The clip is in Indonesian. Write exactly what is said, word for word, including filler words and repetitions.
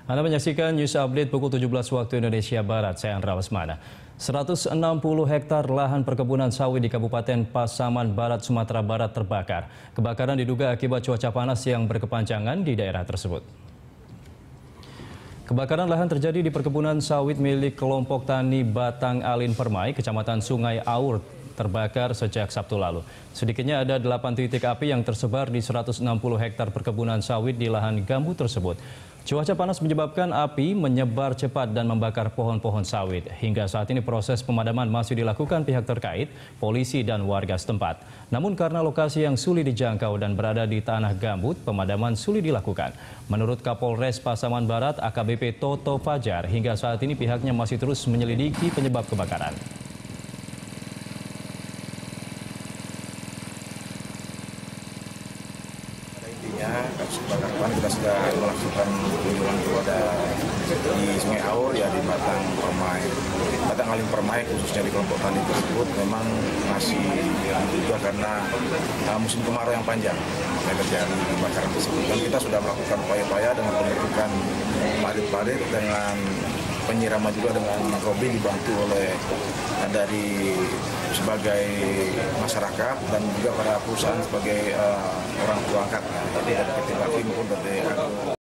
Anda menyaksikan News Update pukul tujuh belas waktu Indonesia Barat. Saya Andra Lesmana. seratus enam puluh hektar lahan perkebunan sawit di Kabupaten Pasaman Barat, Sumatera Barat terbakar. Kebakaran diduga akibat cuaca panas yang berkepanjangan di daerah tersebut. Kebakaran lahan terjadi di perkebunan sawit milik kelompok tani Batang Alin Permai, Kecamatan Sungai Aur, terbakar sejak Sabtu lalu. Sedikitnya ada delapan titik api yang tersebar di seratus enam puluh hektar perkebunan sawit di lahan gambut tersebut. Cuaca panas menyebabkan api menyebar cepat dan membakar pohon-pohon sawit. Hingga saat ini proses pemadaman masih dilakukan pihak terkait, polisi dan warga setempat. Namun karena lokasi yang sulit dijangkau dan berada di tanah gambut, pemadaman sulit dilakukan. Menurut Kapolres Pasaman Barat A K B P Toto Fajar, hingga saat ini pihaknya masih terus menyelidiki penyebab kebakaran. Kasus kebakaran kita sudah melakukan kunjungan kepada di Sungai Aur, ya di Batang Permai, Batang Alin Permai khususnya di kelompok tani tersebut memang masih diduga karena uh, musim kemarau yang panjang yang terjadi kebakaran tersebut. Dan kita sudah melakukan upaya-upaya dengan pembentukan parit-parit dengan penyiraman juga dengan mikrobi dibantu oleh uh, dari sebagai masyarakat dan juga para perusahaan sebagai uh, orang tua angkat dari P T Bakti maupun dari